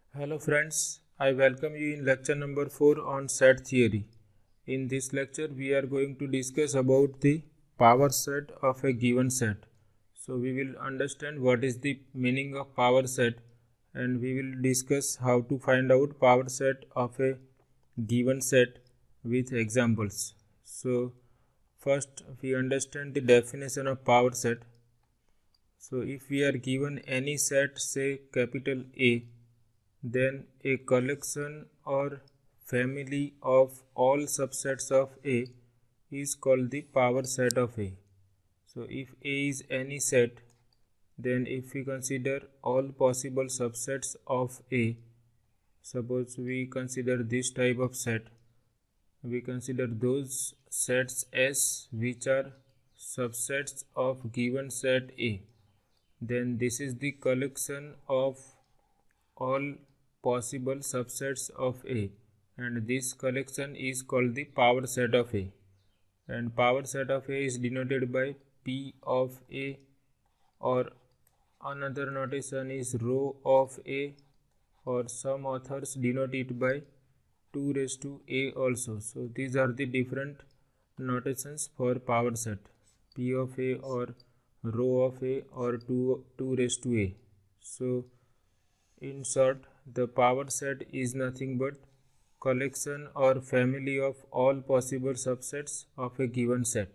Hello friends, I welcome you in lecture number 4 on set theory. In this lecture we are going to discuss about the power set of a given set. So we will understand what is the meaning of power set and we will discuss how to find out power set of a given set with examples. So first we understand the definition of power set. So if we are given any set, say capital A, then a collection or family of all subsets of A is called the power set of A. So if A is any set, then if we consider all possible subsets of A, suppose we consider this type of set, we consider those sets S which are subsets of given set A, then this is the collection of all possible subsets of A, and this collection is called the power set of A, and power set of A is denoted by P of A, or another notation is rho of A, or some authors denote it by 2 raised to A also. So these are the different notations for power set, P of A or rho of A or 2 raised to A. So in short, the power set is nothing but collection or family of all possible subsets of a given set.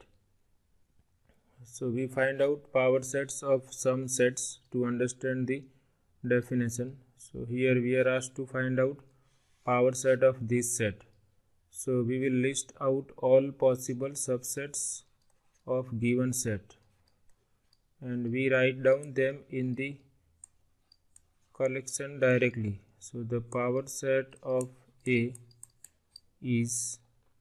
So we find out power sets of some sets to understand the definition. So here we are asked to find out power set of this set. So we will list out all possible subsets of given set and we write down them in the collection directly. So the power set of A is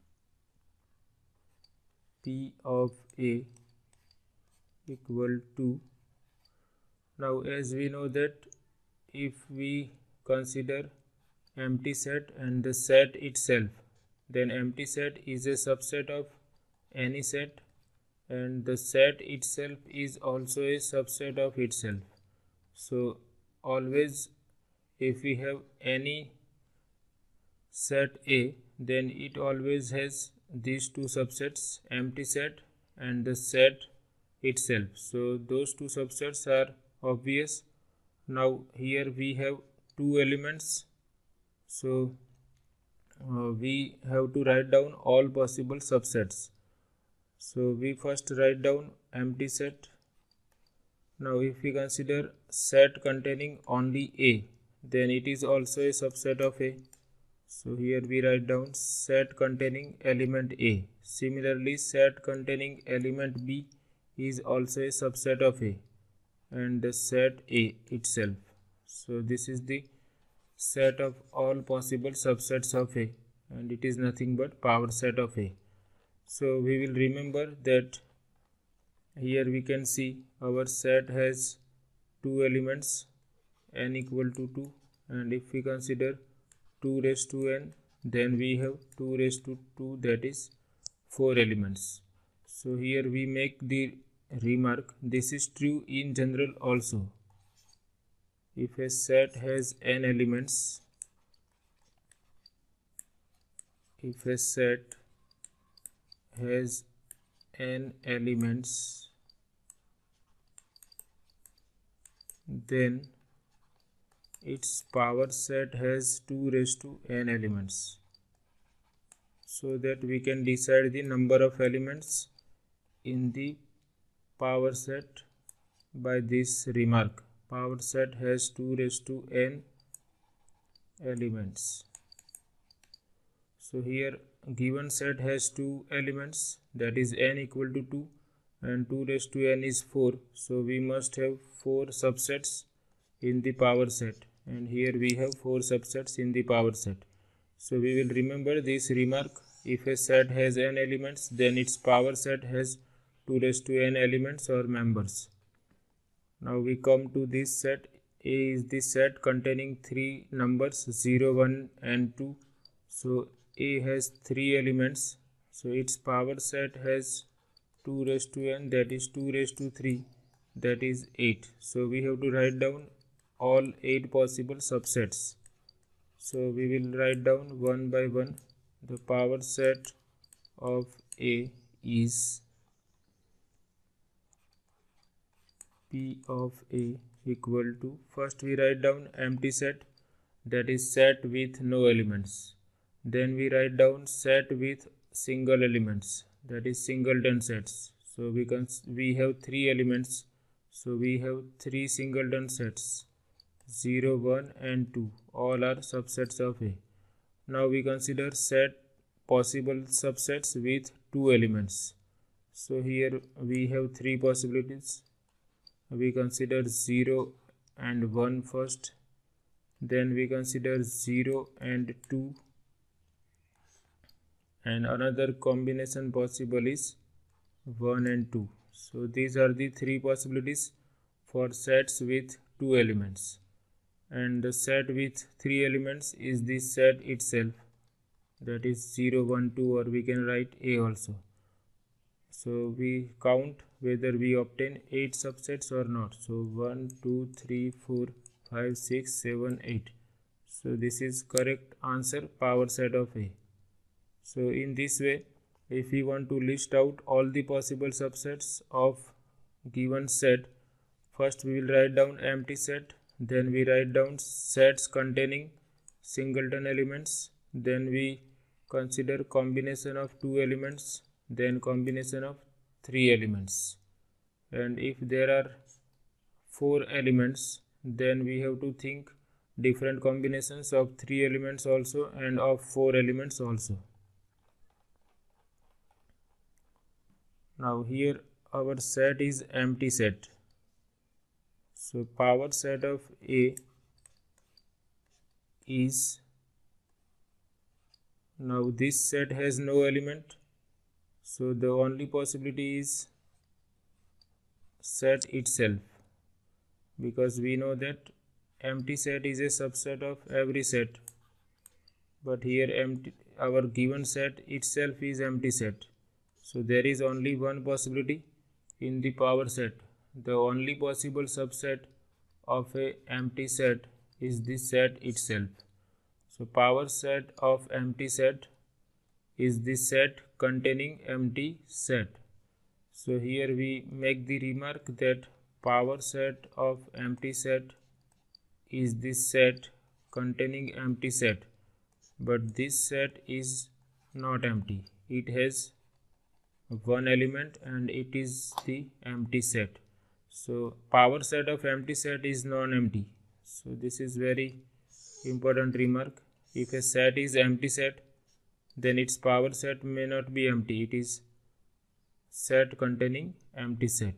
P of A equal to, now as we know that if we consider empty set and the set itself, then empty set is a subset of any set and the set itself is also a subset of itself. So always if we have any set A, then it always has these two subsets, empty set and the set itself. So those two subsets are obvious. Now here we have two elements, so we have to write down all possible subsets. So we first write down empty set. Now if we consider set containing only A, then it is also a subset of A. So here we write down set containing element A. Similarly, set containing element B is also a subset of A and the set A itself. So this is the set of all possible subsets of A and it is nothing but power set of A. So we will remember that here we can see our set has two elements, n equal to 2, and if we consider 2 raised to n, then we have 2 raised to 2, that is 4 elements. So here we make the remark, this is true in general also. If a set has n elements, if a set has n elements, then its power set has 2 raised to n elements, so that we can decide the number of elements in the power set by this remark, power set has 2 raised to n elements. So here given set has 2 elements, that is n equal to 2 and 2 raised to n is 4, so we must have 4 subsets in the power set, and here we have 4 subsets in the power set. So we will remember this remark, if a set has n elements, then its power set has 2 raised to n elements or members. Now we come to this set. A is the set containing 3 numbers 0, 1 and 2. So A has 3 elements, so its power set has 2 raised to n, that is 2 raised to 3, that is 8. So we have to write down all 8 possible subsets. So we will write down one by one. The power set of A is P of A equal to, first we write down empty set, that is set with no elements. Then we write down set with single elements, that is singleton sets. So we have three elements, so we have three singleton sets, 0, 1 and 2, all are subsets of A. Now we consider set possible subsets with two elements. So here we have three possibilities. We consider 0 and 1 first, then we consider 0 and 2, and another combination possible is 1 and 2. So these are the three possibilities for sets with two elements, and the set with three elements is the set itself, that is 0, 1, 2, or we can write A also. So we count whether we obtain 8 subsets or not. So 1, 2, 3, 4, 5, 6, 7, 8. So this is correct answer, power set of A. So in this way, if we want to list out all the possible subsets of given set, first we will write down empty set, then we write down sets containing singleton elements, then we consider combination of two elements, then combination of three elements, and if there are four elements, then we have to think different combinations of three elements also and of four elements also. Now here our set is empty set. So power set of A is, now this set has no element, so the only possibility is set itself, because we know that empty set is a subset of every set, but here our given set itself is empty set. So there is only one possibility in the power set. The only possible subset of a empty set is the set itself. So power set of empty set is the set containing empty set. So here we make the remark that power set of empty set is the set containing empty set, but this set is not empty. It has one element and it is the empty set. So power set of empty set is non-empty. So this is very important remark. If a set is empty set, then its power set may not be empty. It is set containing empty set.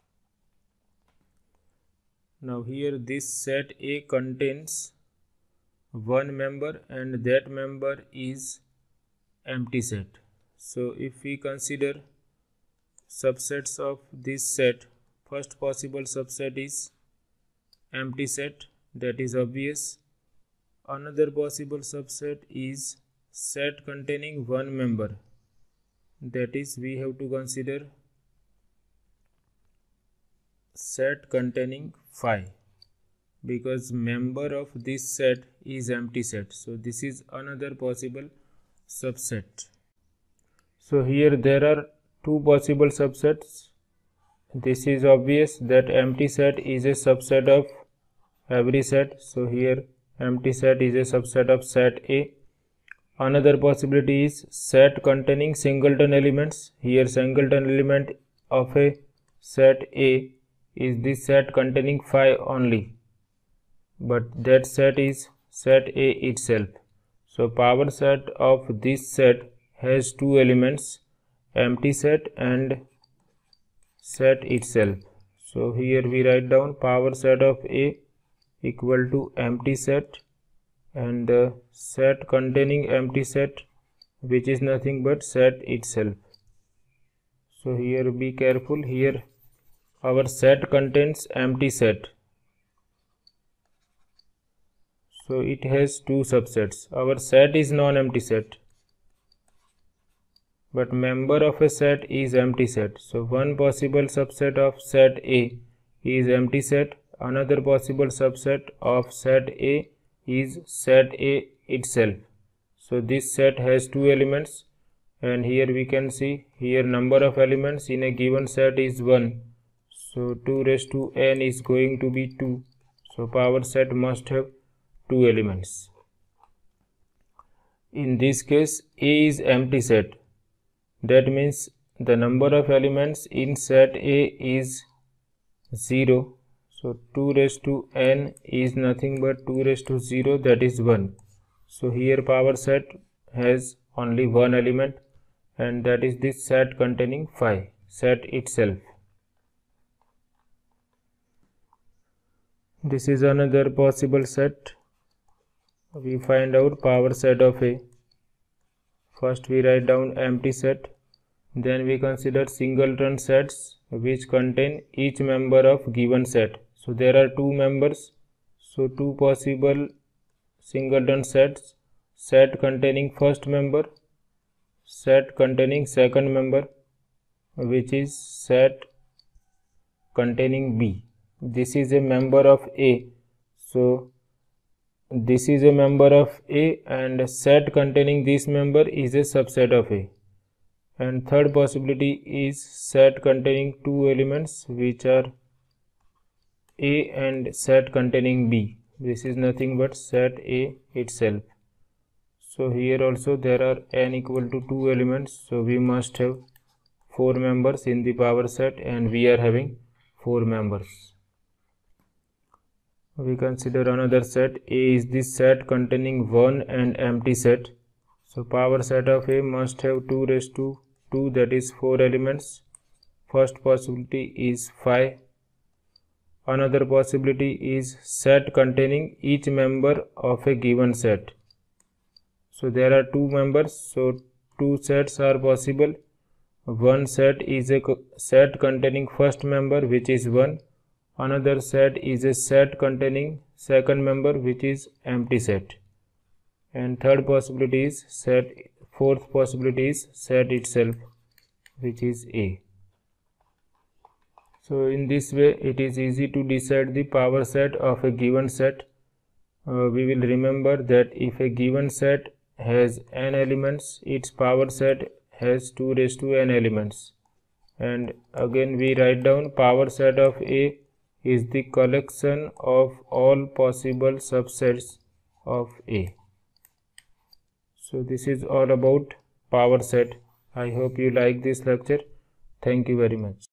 Now here this set A contains one member and that member is empty set. So if we consider subsets of this set, first possible subset is empty set, that is obvious. Another possible subset is set containing one member, that is we have to consider set containing 5, because member of this set is empty set. So this is another possible subset. So here there are two possible subsets. This is obvious that empty set is a subset of every set. So here empty set is a subset of set A. Another possibility is set containing singleton elements. Here singleton element of a set A is the set containing 5 only, but that set is set A itself. So power set of this set has two elements, empty set and set itself. So here we write down power set of A equal to empty set and set containing empty set, which is nothing but set itself. So here be careful, here our set contains empty set. So it has two subsets. Our set is non-empty set, but member of a set is empty set. So one possible subset of set A is empty set. Another possible subset of set A is set A itself. So this set has two elements, and here we can see here number of elements in a given set is 1. So 2 raised to n is going to be 2. So power set must have two elements. In this case, A is empty set. That means the number of elements in set A is 0. So 2 raised to n is nothing but 2 raised to 0, that is 1. So here power set has only one element, and that is this set containing 5, set itself. This is another possible set. We find out power set of A. First we write down empty set. Then we consider singleton sets which contain each member of given set. So there are two members. So two possible singleton sets: set containing first member, set containing second member, which is set containing B. This is a member of A. So this is a member of A, and set containing this member is a subset of A. And third possibility is set containing two elements, which are A and set containing B. This is nothing but set A itself. So here also there are n equal to 2 elements, so we must have 4 members in the power set, and we are having 4 members. We consider another set. A is the set containing 1 and empty set. So power set of A must have 2 raised to 2, that is 4 elements. First possibility is 5. Another possibility is set containing each member of a given set. So there are two members, so two sets are possible. One set is a set containing first member, which is 1. Another set is a set containing second member, which is empty set. And third possibility is set. Fourth possibility is set itself, which is A. So in this way it is easy to decide the power set of a given set. We will remember that if a given set has n elements, its power set has 2 raised to n elements. And again we write down power set of A is the collection of all possible subsets of A. So this is all about power set. I hope you like this lecture. Thank you very much.